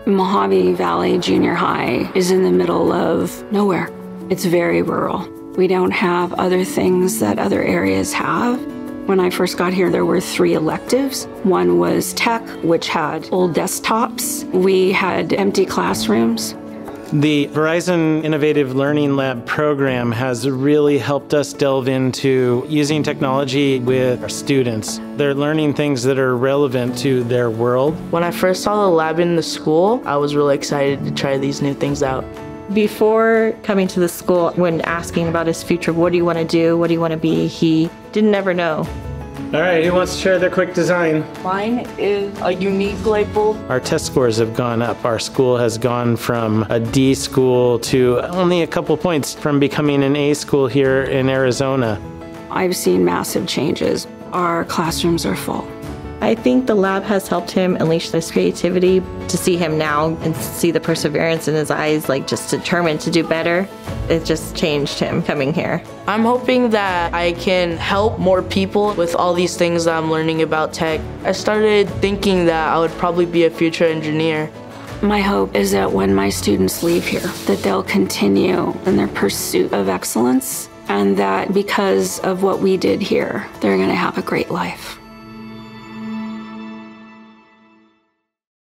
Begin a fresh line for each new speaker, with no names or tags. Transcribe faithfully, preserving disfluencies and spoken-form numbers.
Mohave Valley Junior High is in the middle of nowhere. It's very rural. We don't have other things that other areas have. When I first got here, there were three electives. One was tech, which had old desktops. We had empty classrooms.
The Verizon Innovative Learning Lab program has really helped us delve into using technology with our students. They're learning things that are relevant to their world.
When I first saw the lab in the school, I was really excited to try these new things out.
Before coming to the school, when asking about his future, what do you want to do, what do you want to be, he didn't ever know.
All right, who wants to share their quick design?
Mine is a unique light bulb.
Our test scores have gone up. Our school has gone from a D school to only a couple points from becoming an A school here in Arizona.
I've seen massive changes. Our classrooms are full.
I think the lab has helped him unleash this creativity. To see him now and see the perseverance in his eyes, like just determined to do better, it just changed him coming here.
I'm hoping that I can help more people with all these things that I'm learning about tech. I started thinking that I would probably be a future engineer.
My hope is that when my students leave here, that they'll continue in their pursuit of excellence, and that because of what we did here, they're going to have a great life.